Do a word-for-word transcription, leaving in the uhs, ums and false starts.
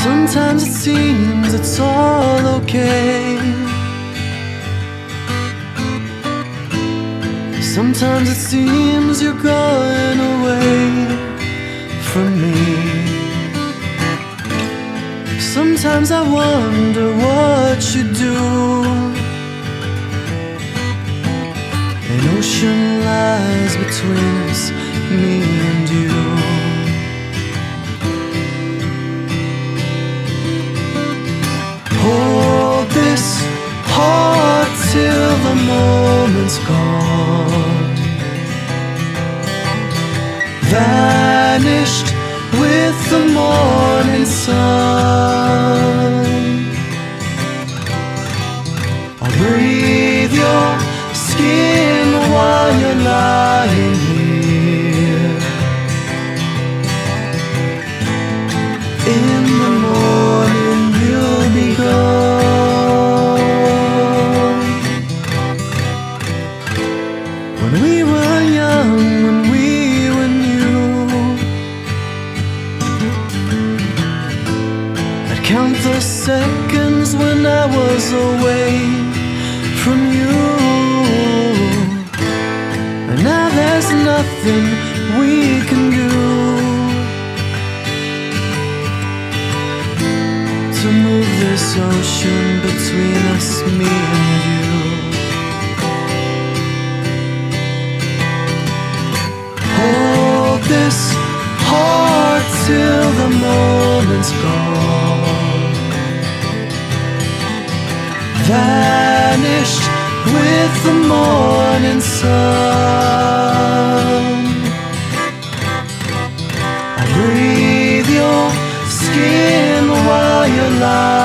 Sometimes it seems it's all okay. Sometimes it seems you're going away from me. Sometimes I wonder what you do. An ocean lies between us, me and you. Hold this heart till the moment's gone, vanished with the morning sun. I'll breathe your skin while you're lying here. In the morning you'll be gone. When we were young, when we were new, I'd count the seconds when I was away from you. And now there's nothing we can do to move this ocean between us, me and you. Hold this heart till the moment's gone, vanished with the morning sun. I breathe your skin while you're lying.